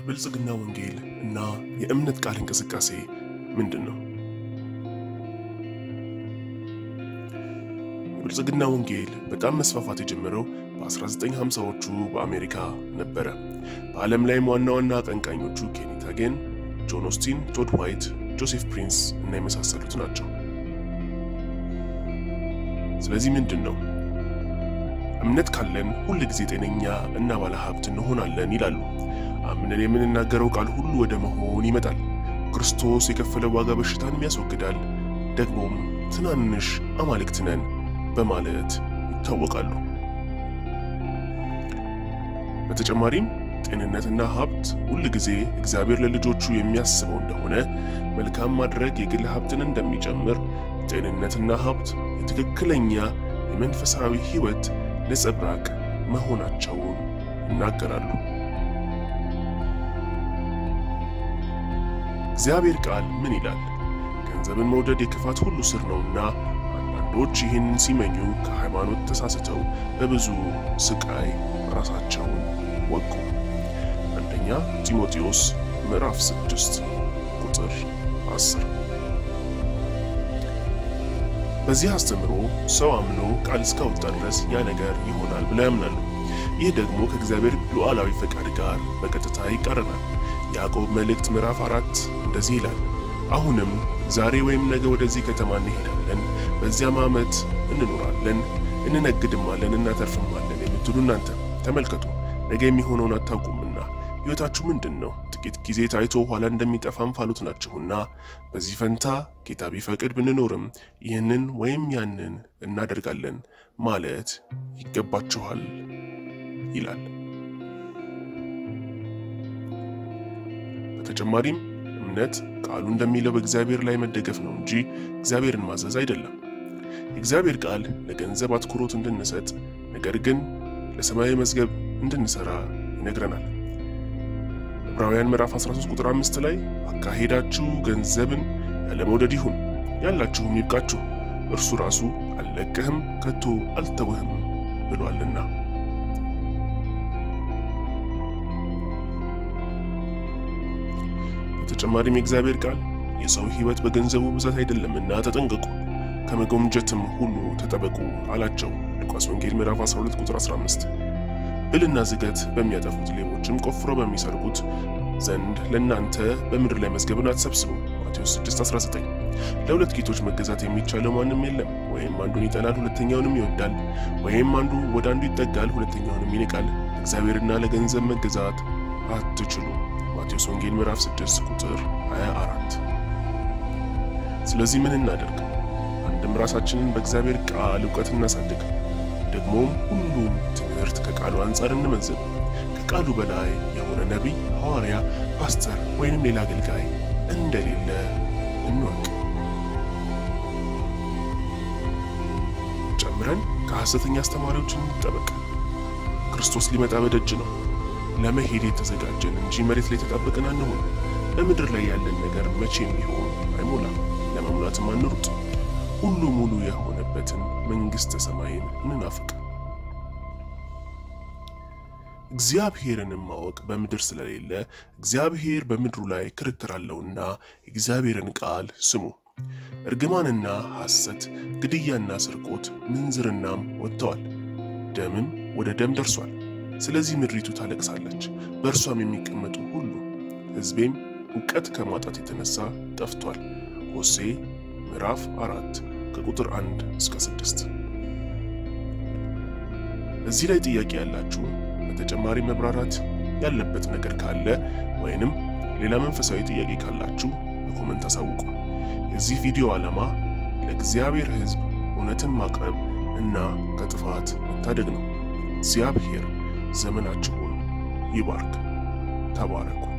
የብልጽግና ወንጌል እና የእምነት ቃል እንቅስቃሴ ምንድነው? የብልጽግና ወንጌል በጣም መስፋፋት የጀመረው በ1950ዎቹ በአሜሪካ ነበረ። በዓለም ላይም ዋና ዋና አቀንቃኞቹ ኬኔት ሃጌን፣ ጆን ኦስቲን፣ ቶድ ዋይት፣ ጆሴፍ ፕሪንስ እና የመሳሰሉት ናቸው። ስለዚህ ምንድነው? እምነት ካለን ሁል ጊዜ ጤነኛ እና ባለ ሀብት እንሆናለን ይላሉ። አምነን የምንናገረው ቃል ሁሉ ወደ መሆን ይመጣል። ክርስቶስ የከፈለው ዋጋ በሽታን ያስወግዳል፣ ደግሞም ትናንሽ አማልክት ነን በማለት ይታወቃሉ። በተጨማሪም ጤንነትና ሀብት ሁል ጊዜ እግዚአብሔር ለልጆቹ የሚያስበው እንደሆነ፣ መልካም ማድረግ የግል ሀብትን እንደሚጨምር፣ ጤንነትና ሀብት የትክክለኛ የመንፈሳዊ ሕይወት ነጸብራቅ መሆናቸውን ይናገራሉ። እግዚአብሔር ቃል ምን ይላል? ገንዘብን መውደድ የክፋት ሁሉ ስር ነውና አንዳንዶች ይህን ሲመኙ ከሃይማኖት ተሳስተው በብዙ ስቃይ ራሳቸውን ወጉ። አንደኛ ጢሞቴዎስ ምዕራፍ 6 ቁጥር 10። በዚህ አስተምሮ ሰው አምኖ ቃል እስካወጣ ድረስ ያ ነገር ይሆናል ብለው ያምናሉ። ይህ ደግሞ ከእግዚአብሔር ሉዓላዊ ፈቃድ ጋር በቀጥታ ይቃረናል። ያዕቆብ መልእክት ምዕራፍ 4 እንደዚህ ይላል፣ አሁንም ዛሬ ወይም ነገ ወደዚህ ከተማ እንሄዳለን፣ በዚያም ዓመት እንኖራለን፣ እንነግድማለን፣ እናተርፍማለን የምትሉ እናንተ ተመልከቱ፣ ነገ የሚሆነውን አታውቁምና ሕይወታችሁ ምንድን ነው? ጥቂት ጊዜ ታይቶ ኋላ እንደሚጠፋ እንፋሎት ናችሁና፣ በዚህ ፈንታ ጌታ ቢፈቅድ ብንኖርም ይህንን ወይም ያንን እናደርጋለን ማለት ይገባችኋል ይላል። በተጨማሪም እምነት ቃሉ እንደሚለው በእግዚአብሔር ላይ መደገፍ ነው እንጂ እግዚአብሔርን ማዘዝ አይደለም። የእግዚአብሔር ቃል ለገንዘብ አትኩሮት እንድንሰጥ፣ ነገር ግን ለሰማያዊ መዝገብ እንድንሰራ ይነግረናል። ዕብራውያን ምዕራፍ 13 ቁጥር 5 ላይ አካሄዳችሁ ገንዘብን ያለመውደድ ይሁን፣ ያላችሁም ይብቃችሁ፣ እርሱ ራሱ አልለቅህም ከቶ አልተውህም ብሏልና። በተጨማሪም የእግዚአብሔር ቃል የሰው ሕይወት በገንዘቡ ብዛት አይደለምና ተጠንቀቁ፣ ከመጎምጀትም ሁሉ ተጠበቁ አላቸው። ሉቃስ ወንጌል ምዕራፍ 12 ቁጥር 15። ብልና ዝገት በሚያጠፉት ሌቦችም ቆፍሮ በሚሰርቁት ዘንድ ለእናንተ በምድር ላይ መዝገብን አትሰብስቡ። ማቴዎስ 6:19። ለሁለት ጌቶች መገዛት የሚቻለው ማንም የለም። ወይም አንዱን ይጠላል ሁለተኛውንም ይወዳል፣ ወይም አንዱ ወደ አንዱ ይጠጋል ሁለተኛውንም ይንቃል። ለእግዚአብሔርና ለገንዘብ መገዛት አትችሉም። ማቴዎስ ወንጌል ምዕራፍ 6 ቁጥር 24። ስለዚህ ምን እናደርግ? አንድም ራሳችንን በእግዚአብሔር ቃል ዕውቀት እናሳድግ፣ ደግሞም ሁሉም ትምህርት ከቃሉ አንጻር እንመዝን። ከቃሉ በላይ የሆነ ነቢይ፣ ሐዋርያ፣ ፓስተር ወይንም ሌላ አገልጋይ እንደሌለ እንወቅ። ጨምረን ከሐሰተኛ አስተማሪዎች እንጠበቅ። ክርስቶስ ሊመጣ በደጅ ነው። ለመሄድ የተዘጋጀን እንጂ መሬት ላይ ተጣበቅን አንሆን። በምድር ላይ ያለን ነገር መቼም ቢሆን አይሞላም፣ ለመሙላትም አንሩጥ። ሁሉ ሙሉ የሆነበትን መንግሥተ ሰማይን እንናፍቅ። እግዚአብሔርንም ማወቅ በምድር ስለሌለ እግዚአብሔር በምድሩ ላይ ክርክር አለውና የእግዚአብሔርን ቃል ስሙ። እርግማንና ሐሰት፣ ግድያና ስርቆት፣ ምንዝርናም ወጥተዋል፣ ደምም ወደ ደም ደርሷል። ስለዚህ ምድሪቱ ታለቅሳለች፣ በእርሷም የሚቀመጡ ሁሉ። ሕዝቤም ዕውቀት ከማጣት የተነሳ ጠፍቷል። ሆሴዕ ምዕራፍ 4 ከቁጥር 1 እስከ 6። እዚህ ላይ ጥያቄ ያላችሁ፣ በተጨማሪ መብራራት ያለበት ነገር ካለ ወይንም ሌላ መንፈሳዊ ጥያቄ ካላችሁ በኮሜንት አሳውቁ። የዚህ ቪዲዮ ዓላማ ለእግዚአብሔር ሕዝብ እውነትን ማቅረብ እና ከጥፋት መታደግ ነው። እግዚአብሔር ዘመናችሁን ይባርክ። ተባረኩ።